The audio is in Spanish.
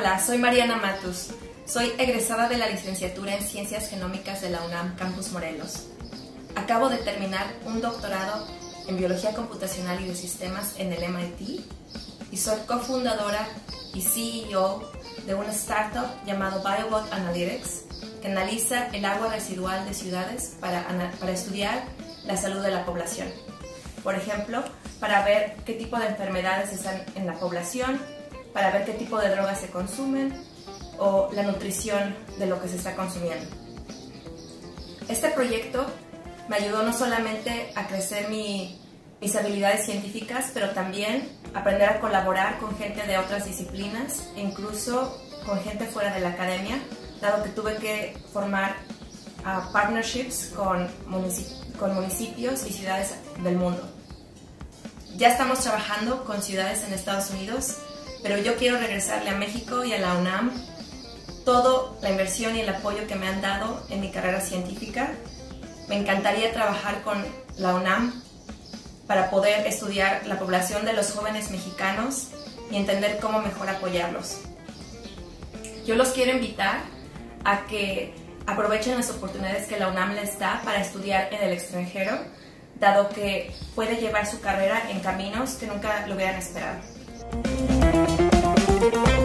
Hola, soy Mariana Matus. Soy egresada de la licenciatura en Ciencias Genómicas de la UNAM Campus Morelos. Acabo de terminar un doctorado en Biología Computacional y de Sistemas en el MIT y soy cofundadora y CEO de una startup llamado BioBot Analytics que analiza el agua residual de ciudades para estudiar la salud de la población. Por ejemplo, para ver qué tipo de enfermedades están en la población, para ver qué tipo de drogas se consumen o la nutrición de lo que se está consumiendo. Este proyecto me ayudó no solamente a crecer mis habilidades científicas, pero también aprender a colaborar con gente de otras disciplinas e incluso con gente fuera de la academia, dado que tuve que formar partnerships con municipios y ciudades del mundo. Ya estamos trabajando con ciudades en Estados Unidos, pero yo quiero regresarle a México y a la UNAM toda la inversión y el apoyo que me han dado en mi carrera científica. Me encantaría trabajar con la UNAM para poder estudiar la población de los jóvenes mexicanos y entender cómo mejor apoyarlos. Yo los quiero invitar a que aprovechen las oportunidades que la UNAM les da para estudiar en el extranjero, dado que puede llevar su carrera en caminos que nunca lo hubieran esperado.